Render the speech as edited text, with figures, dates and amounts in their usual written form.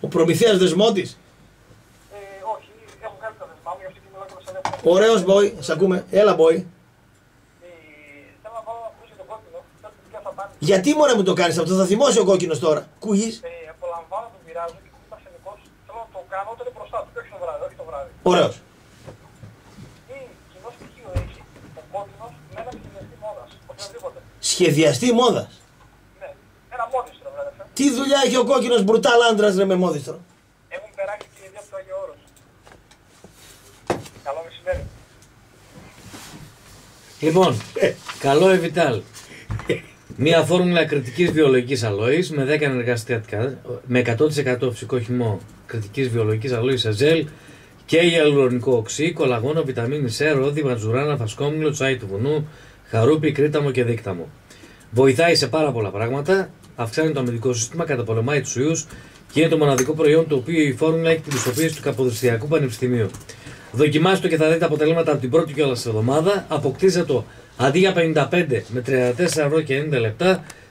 προμηθείας Δεσμότης. Όχι, έχω κάνει τα δεσμά μου, γι' αυτό και μιλάω και με σαν Ωραίος boy, σ' ακούμε. Έλα boy. Θέλω να πάω να ακούσει τον κόκκινο, κάτι που θα πάνε. Γιατί μωρέ μου το κάνεις αυτό, θα θυμώσει ο κόκκινος τώρα. Κουγείς. Απολαμβάνω, τον πειράζω και είμαι ασθενικός. Θέλω να το κάνω όταν είναι μπροστά του, όχι το βράδυ, όχι το βράδυ. Ωραίος. Τι κοινό στοιχείο έχει ο κόκκινος με ένα σχεδιαστή μόδας, οποιοδήποτε. Σχεδιαστή μόδας. Ναι, ένα μόδιστρο, βράδυ. Τι δουλειά έχει ο κόκκινος μπρουτάλ άντρας ρε με μόδιστρο. Έχουν περάσει και οι δύο από το Άγιο Όρος. Καλό μεσημέρι. Λοιπόν, καλό Εβιτάλ. Μία φόρμουλα κριτικής βιολογικής αλόης με 10 εργαστήρια με 100% φυσικό χυμό κριτικής βιολογικής αλόης αζέλ και ιαλουρονικό οξύ, κολαγόνο, βιταμίνη C, ρόδι, ματζουράνα, φασκόμηλο, τσάι του βουνού, χαρούπι, κρίταμο και δίκταμο. Βοηθάει σε πάρα πολλά πράγματα, αυξάνει το αμυντικό σύστημα, καταπολεμάει τους ιούς και είναι το μοναδικό προϊόν το οποίο η φόρμουλα έχει την πιστοποίηση του Καποδιστριακού Πανεπιστημίου. Δοκιμάστε το και θα δείτε αποτελέσματα από την πρώτη κιόλας εβδομάδα. Αποκτήστε το αντί για 55 με 34 ευρώ και 90 λεπτά